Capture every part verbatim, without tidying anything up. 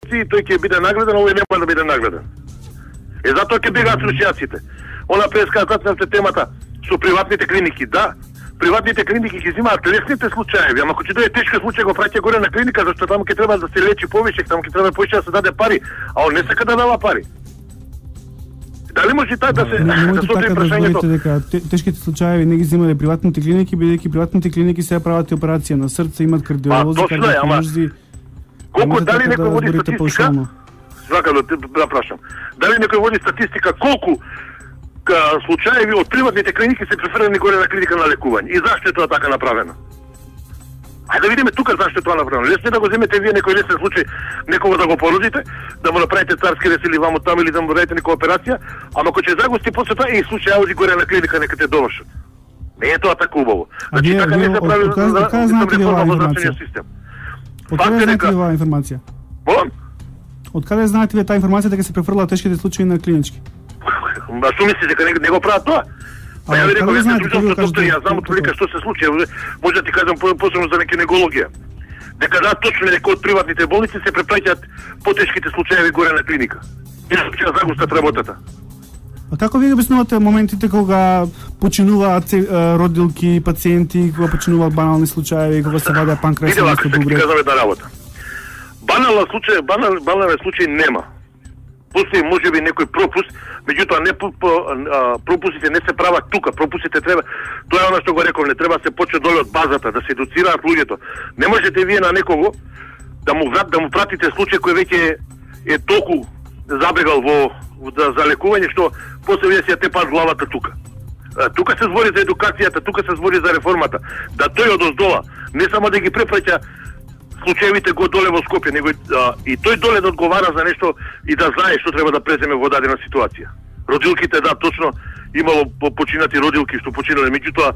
тој ќе биде нагледан, овој нема да биде нагледан. Е, затоа ќе бегаат случајаците. Она преска кацнавте темата со приватните клиники. Да, приватните клиники ќе земаат лесните случаи, ама ако ќе дојде тешки случај го праќа горе на клиника, зашто таму ќе треба да се лечи повеќе, таму ќе треба повеќе да се даде пари, а он не сака да дава пари. Дали може така да се да се отвори прашањето дека тешките случаи не ги земале приватните клиники, бидејќи приватните клиники се прават операција на срце, имат кардиолози, кардиолози. Колку дали некој води статистика? Сака да да прашам. Дали некој води статистика колку случаи од приватните клиники се префрлени горе на клиника на лекување и зашто е тоа така направено? Ајде да видиме тука зашто е тоа направено. Лесно да го земете вие некој лесен случај, некого да го породите, да му направите царски рез или ваму таму или да му направите некоја операција, ама ако ќе загусти после тоа и случај оди горе на клиника нека те довршат. Не е тоа така убаво. Значи така не се прави за реформа во здравствениот систем. Од каде знаете оваа информација? Бон? Од каде знаете вие таа информација дека се префрлаат тешките случаи на клинички? Ба што мислите дека не, не го прават тоа? Па ја реков, јас сум доктор, доктор, јас знам отприлика што се случи, може да ти кажам посебно за гинекологија. Дека да, точно дека од приватните болници се препраќаат потешките случаи горе на клиника. И ќе загустат работата. А како вие обяснувате моментите кога починуваат родилки, пациенти, кога починуваат банални случаи, кога се вадат панкреас на добре? Видела, кажам една работа. Банален случај, банал, банален случај нема. Постои можеби некој пропуст, меѓутоа не по, по, а, пропустите не се прават тука, пропустите треба, тоа е она што го реков, не треба да се почне доле од базата, да се едуцираат луѓето. Не можете вие на некого да му да му пратите случај кој веќе е толку забегал во за, за лекување што после вие се тепаат главата тука. А, тука се збори за едукацијата, тука се збори за реформата, да тој од оздола не само да ги препраќа случаевите го доле во Скопје, него а, и тој доле да одговара за нешто и да знае што треба да преземе во дадена ситуација. Родилките, да, точно имало починати родилки што починале, меѓутоа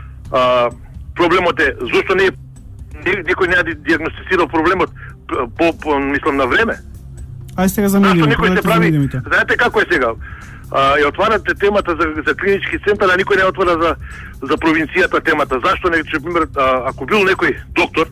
а, проблемот е зошто не некој не ја диагностицирал проблемот по, по мислам на време. Ај сега за медиумите. Некој се прави, знаете како е сега? А, ја отварате темата за, за клинички центар, а никој не отвара за за провинцијата темата. Зашто не, пример, а, ако бил некој доктор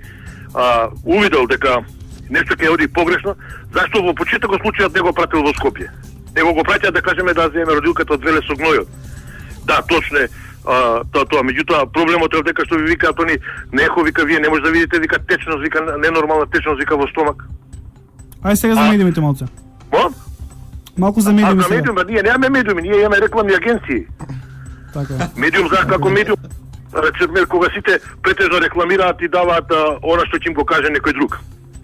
а, увидел дека нешто ќе оди погрешно, зашто во почетокот случајот не го пратил во Скопје? Него го праќа да кажеме да земе родилката од Веле со гнојот. Да, точно е а, тоа, тоа. Меѓутоа проблемот е дека што ви викаат они, нехо вика вие не може да видите вика течност, вика ненормална течност вика во стомак. Ај сега за медиумите малце. Мо? Малку за медиуми сега. А, за медиум, ние немаме медиуми, ние имаме рекламни агенции. Така. Медиум за како медиум, речеме кога сите претежно рекламираат и даваат а, она што ќе им го каже некој друг.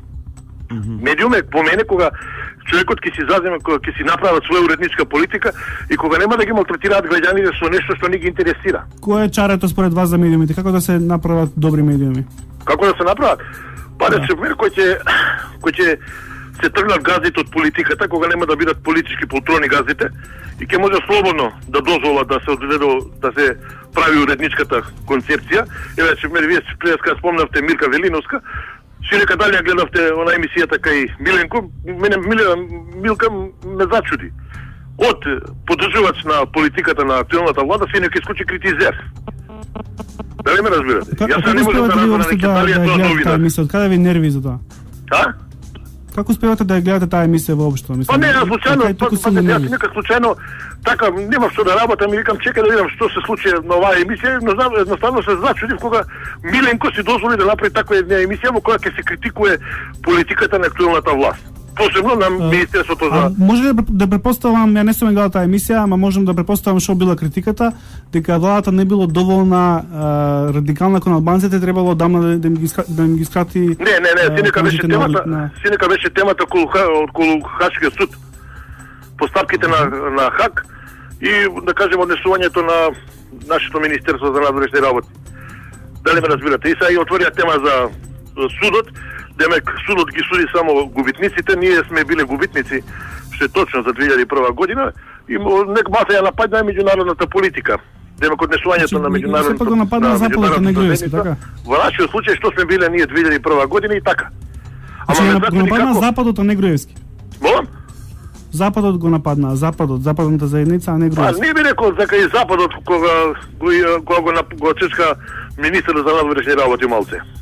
Mm -hmm. Медиум е по мене кога човекот ќе си заземе, кога ќе си направат своја уредничка политика и кога нема да ги малтретираат граѓаните со нешто што не ги интересира. Кој е чарето според вас за медиумите? Како да се направат добри медиуми? Како да се направат? Па да се мир кој ќе кој ќе се тргнат газите од политиката, кога нема да бидат политички полтрони газите и ќе може слободно да дозволат да се одведе да се прави уредничката концепција. Еве че вие преска спомнавте Мирка Велиновска, си нека дали ја гледавте она емисијата кај Миленко, мене Милена Милка ме зачуди. Од поддржувач на политиката на актуелната влада си нека исклучи критизер. Дали ме разбирате? Јас не можам да разберам дека дали е тоа новина. Од каде ви нерви за тоа? А? Како успевате да ја гледате таа емисија воопшто? Па не, ја случајно, па, па, јас нека случајно, така, нема што да работам и викам чекај да видам што се случи на оваа емисија, но знам, едноставно се зачудив кога Миленко си дозволи да направи таква една емисија во која ќе се критикува политиката на актуелната власт. Посебно на Министерството за... А, може да, да предпоставам, ја не сум гледал таа емисија, ама можам да предпоставам што била критиката, дека владата не било доволна а, радикална кон албанците, требало одамна да, да им ги да им ги скрати. Не, не, не, синека беше темата, на... синека беше темата околу околу Хашкиот суд. Постапките на на Хак и да кажем однесувањето на нашето Министерство за надворешни работи. Дали ме разбирате? И сега и отворија тема за судот. Демек, судот ги суди само губитниците, ние сме биле губитници, што е точно за две илјади и прва година, и нек маса ја нападна меѓународната политика. Демек, однесувањето на меѓународната... Сепак го нападна Западот на Негруевски, така? Во нашиот случај, што сме биле ние две илјади и прва година и така. Ама го нападна Западот на Негруевски? Молам? Западот го нападна, Западот, Западната заедница, а не Негруевски. А не би рекол дека и Западот, кога го, кога го, го чечка министерот за надворешни работи малце.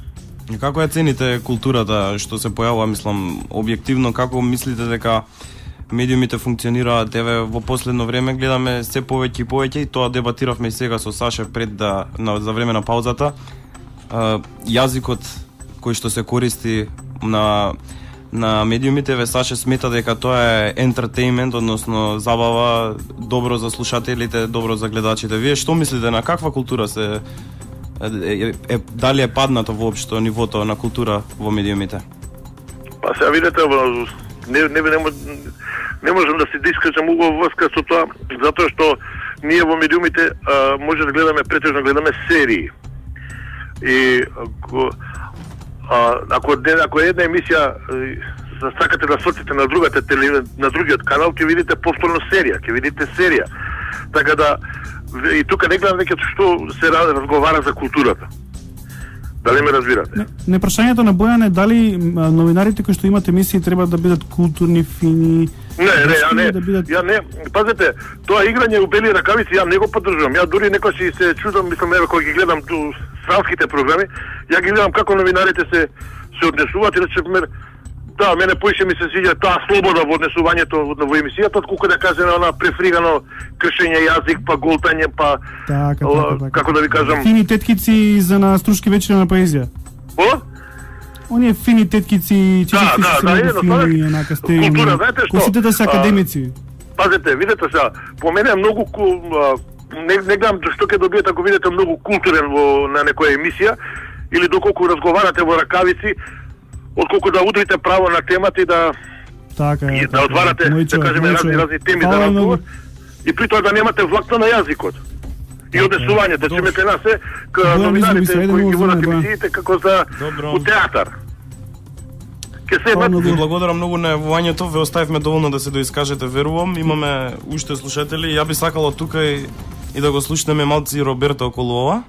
И како ја цените културата што се појавува, мислам, објективно, како мислите дека медиумите функционираат? Еве во последно време гледаме се повеќе и повеќе, и тоа дебатиравме и сега со Саша пред да на, за време на паузата. Uh, јазикот кој што се користи на на медиумите, ве Саша смета дека тоа е ентертеймент, односно забава, добро за слушателите, добро за гледачите. Вие што мислите, на каква култура се е, е, е дали е паднато воопшто нивото на култура во медиумите? Па сега видите, не не не, не можам да се дискажам во врска со тоа, затоа што ние во медиумите а, може да гледаме, претежно гледаме серии. И ако а, ако, ако една емисија сакате да свртите на другата на другиот канал, ќе видите повторно серија, ќе видите серија. Така да и тука не гледам веќе што се разговара за културата. Дали ме разбирате? Не, не прашањето на Бојан е дали новинарите кои што имат емисии треба да бидат културни, фини. Не, не, ја не, да бидат... ја не, пазете, тоа играње у бели ракавици ја не го поддржувам. Ја дури некој си се чудам, мислам, еве кога ги гледам ту странските програми, ја ги гледам како новинарите се се однесуваат и рече, да, мене поише ми се свиѓа таа слобода во однесувањето во емисијата, отколку да кажем она префригано кршење јазик, па голтање, па така, така, така. како да ви кажам, фини теткици за на струшки вечери на поезија. О? Оние фини теткици, да, да, да, да, фини, еднака стилни. Култура, знаете што? Косите да се академици. А, пазете, видете сега, по мене е многу а, не, не гледам што ќе добиете ако видите многу културен во на некоја емисија или доколку разговарате во ракавици, отколку да удрите право на темата и да така е, и така, да отварате, да кажеме разни разни теми за разговор и при тоа да немате влакта на јазикот. И однесувањето, че мете нас е ка новинарите кои ги водат емисиите како за у театар. Ке се ви благодарам многу на јавувањето, ве оставивме доволно да се доискажете, верувам. Имаме уште слушатели, ја би сакала тука и, и да го слушнеме малци Роберто околу ова.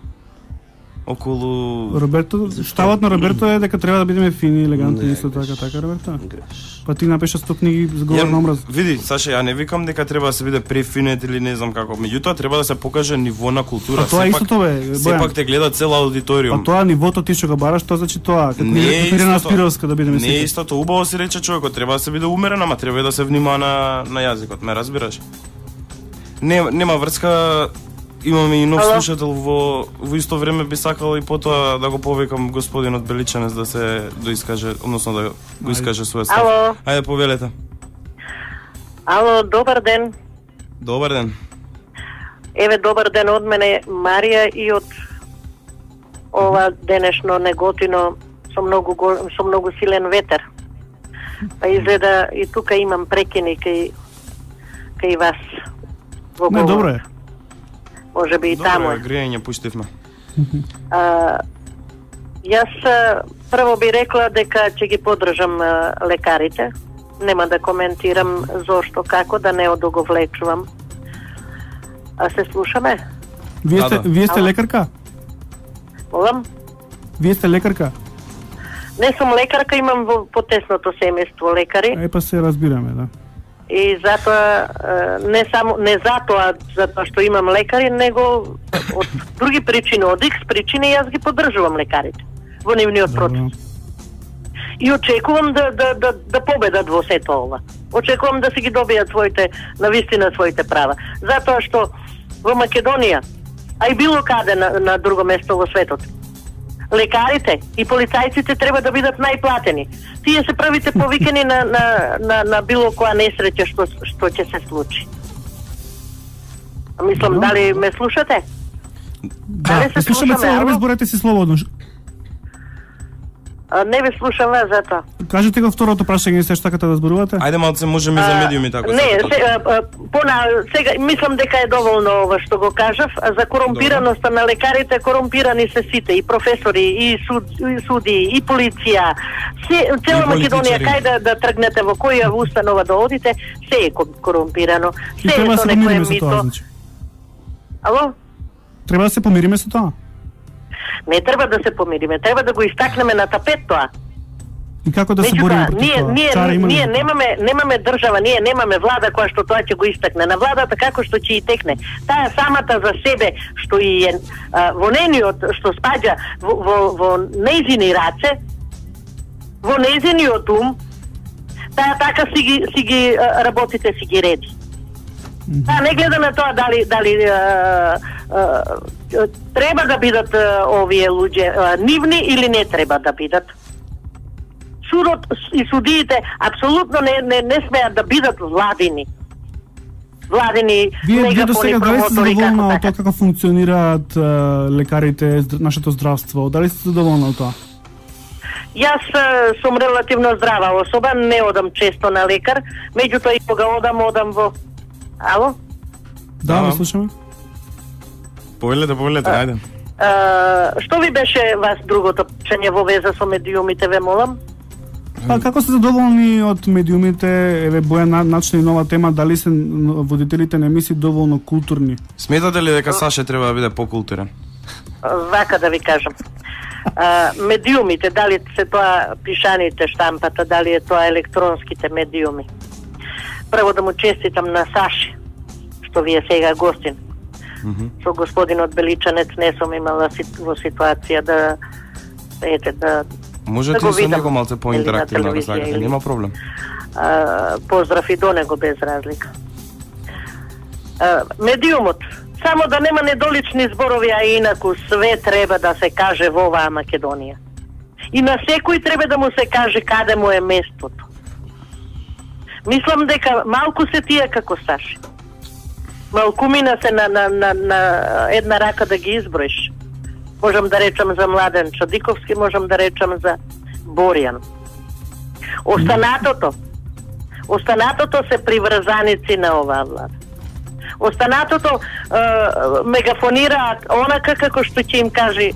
Околу Роберто, ставот на Роберто е дека треба да бидеме фини, елегантни, исто така, така Роберто. Па ти напиша сто книги за говор на омраз. Види, Саша, ја не викам дека треба да се биде префинет или не знам како. Меѓутоа треба да се покаже ниво на култура. Па тоа е истото бе, сепак те гледа цела аудиториум. Па тоа нивото ти што го бараш, тоа значи тоа, како Ирена Спировска да бидеме сите. Не е истото, убаво си рече човекот, треба да се биде умерен, ама треба и да се внимава на на јазикот, ме разбираш? Не нема врска. Имаме и нов слушател во во исто време, би сакал и потоа да го повикам господинот Беличанец да се доискаже, односно да го искаже својот став. Ало. Ајде повелете. Ало, добар ден. Добар ден. Еве добар ден од мене, Марија, и од ова денешно неготино со многу со многу силен ветер. Па изгледа и тука имам прекини кај кај вас. Во не, добро е. Може би и таму. Добро, грејање пуштивме. А, јас прво би рекла дека ќе ги поддржам а, лекарите. Нема да коментирам зошто, како, да не одоговлечувам. А се слушаме? Вие сте, да, да. Вие сте лекарка? Молам? Вие сте лекарка? Не сум лекарка, имам во потесното семејство лекари. Ај па се разбираме, да. И затоа, не само не затоа затоа што имам лекари, него од други причини, од икс причини јас ги поддржувам лекарите во нивниот процес. И очекувам да да да да победат во сето ова. Очекувам да си ги добијат своите навистина своите права. Затоа што во Македонија, а и било каде на, на друго место во светот, лекарите и полицајците треба да бидат најплатени. Тие се првите повикани на, на, на, на било која несреќа што, што ќе се случи. Мислам, no. Дали ме слушате? Да, дали се слушаме цело време, зборете си слободно. А, не ви слушам вас затоа. Кажете го второто прашање, се штакате да зборувате? Ајде малце можеме за медиуми така. Не, се, а, пона, сега мислам дека е доволно ова што го кажав, а за корумпираноста на лекарите, корумпирани се сите, и професори, и, суд, и суди, и полиција. Се, цела Македонија, кај да, да тргнете, во која установа да одите, се е корумпирано. Се е то некој мито. Значи. Ало? Треба да се помириме со тоа? Не треба да се помириме, треба да го истакнеме на тапет тоа. И како да се Меѓутоа, бориме против ние, тоа? ние, Цара има ли ние за тоа? немаме, немаме држава, ние немаме влада која што тоа ќе го истакне. На владата како што ќе и текне. Таа самата за себе што и е а, во нениот, што спаѓа во, во, во нејзини раце, во нејзиниот ум, таа така си ги, си ги а, работите си ги реди. Таа не гледа на тоа дали, дали а, а, треба да бидат а, овие луѓе а, нивни или не треба да бидат. Судот и судиите апсолутно не, не, не смеат да бидат владини. Владини Вие, вие до мегафони, сега дали сте промотори, задоволна како од тоа така. како функционираат а, лекарите, здр- нашето здравство? Дали сте задоволна од тоа? Јас а, сум релативно здрава особа, не одам често на лекар, меѓутоа и кога одам, одам во... Ало? Да, Да. ви слушаме. Повелете, повелете, ајде. А, што ви беше вас другото прашање во веза со медиумите, ве молам? Па како сте задоволни од медиумите? Еве Боја на- начна и нова тема, дали се н- водителите на емисии доволно културни? Сметате ли дека Саше треба да биде покултурен? Вака да ви кажам. А, медиумите, дали се тоа пишаните штампата, дали е тоа електронските медиуми. Прво да му честитам на Саши, што ви е сега гостин. Со господинот Беличанец не сум имала сит- во ситуација да ете да Можете Да го и со видам. него малце поинтерактивно да Или на сакате, телевизија, или- нема проблем. а, поздрав и до него без разлика. А, медиумот, само да нема недолични зборови, а инаку све треба да се каже во оваа Македонија. И на секој треба да му се каже каде му е местото. Мислам дека малку се тие како Саши. Малкумина се на, на, на, на една рака да ги изброиш. Можам да речам за Младен Чадиковски, можам да речам за Боријан. Останатото, останатото се приврзаници на оваа влада. Останатото е, мегафонираат онака како што ќе им каже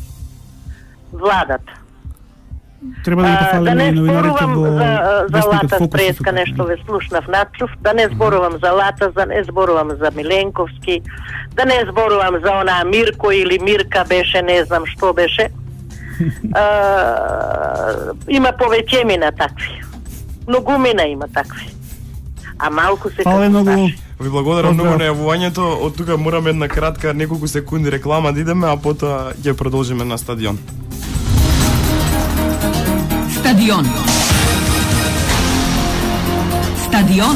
владата. Треба да ги А, да пофалиме не и новинарите зборувам во за, за вестникот Лата Фокус. Спреска, нешто ве слушнав начув, да не зборувам за Лата, да не зборувам за Миленковски, да не зборувам за онаа Мирко или Мирка беше, не знам што беше. А, има повеќемина такви. Многумина има такви. А малку се Фале како многу. Саши. Ви благодарам Поздрав. многу на јавувањето. Од тука мораме една кратка неколку секунди реклама да идеме, а потоа ќе продолжиме на стадион. Стадион. Стадион.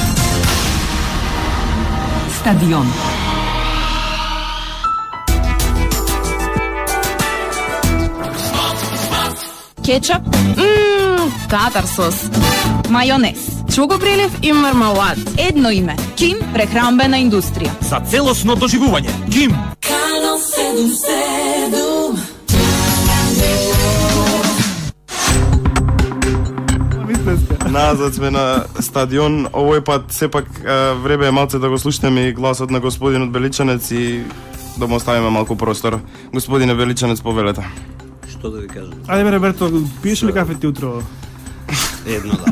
Стадион. Кетчап, мм, татар сос, мајонез, чугоприлив и мармалад. Едно име, Ким прехранбена индустрија. За целосно доживување. Ким. Назад сме на стадион. Овој пат сепак е, време е малце да го слушнеме и гласот на господинот Беличанец и да му оставиме малку простор. Господине Беличанец, повелете. Што да ви кажам? Ајде бе, Роберто, пиеш ли кафе ти утро? Едно да.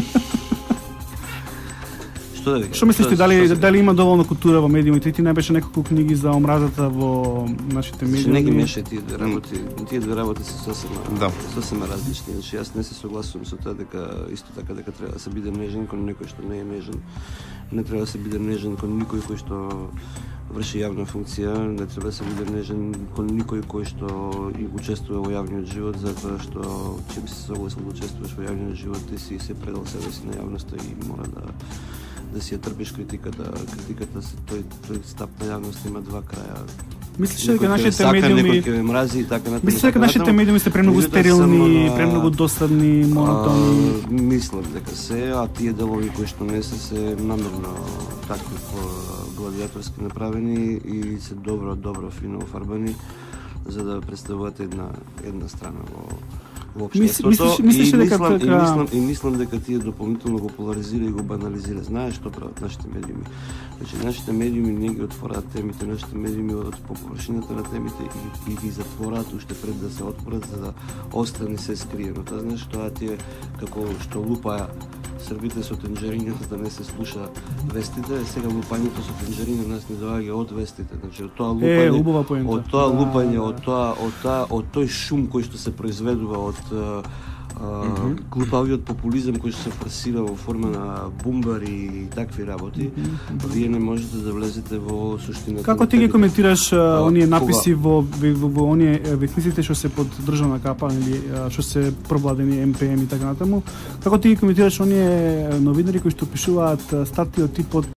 Што да ви кажам? Што мислиш ти, Што- дали, што се- дали има доволно култура во медиумите? Ти не беше неколку книги за омразата во нашите Значи, не ги медиуми? мешај тие две работи. Тие две работи се сосема, Да. сосема различни. Значи, јас не се согласувам со тоа дека исто така дека треба да се биде нежен кон некој што не е нежен. Не треба да се биде нежен кон никој кој што врши јавна функција, не треба да се биде нежен кон никој кој што и учествува во јавниот живот, затоа што че би се согласил да учествуваш во јавниот живот, ти си се предал себе си на јавноста и мора да да си ја трпиш критиката. Критиката се тој тој стап на јавност има два краја. Мислиш ли дека Некој ќе нашите сака, некој медиуми... ќе ме мрази и така натаму. Мислиш ли дека така нашите натаму. медиуми се премногу Меѓутоа, стерилни, сам, а, премногу досадни, монотонни? А, мислам дека се, а тие делови кои што не се се намерно такви по гладиаторски направени и се добро, добро фино офарбани за да представуваат една една страна во во Мис- општеството. мислиш- мислиш и ли дека мислам, и така- мислам и мислам дека тие дополнително го поларизира и го банализира. Знаеш што прават нашите медиуми? Значи нашите медиуми не ги отвораат темите, нашите медиуми одат по површината на темите и, и ги затвораат уште пред да се отворат за да остане се скриено. Тоа знаеш тоа тие како што лупа србите со тенџерини да не се слуша вестите, сега лупањето со тенџерини нас не доаѓа од вестите. Значи од тоа лупање, Е, убава поента. од тоа Да, лупање, да. од тоа од тоа од тој шум кој што се произведува од Uh, глупавиот популизам кој што се форсира во форма на бумбари и такви работи, вие не можете да влезете во суштината. Како ти ги коментираш а, оние написи во, во, во, во оние вестниците што се под државна капа или што се провладени Ем Пе Ем и така натаму? Како ти ги коментираш оние новинари кои што пишуваат статии од типот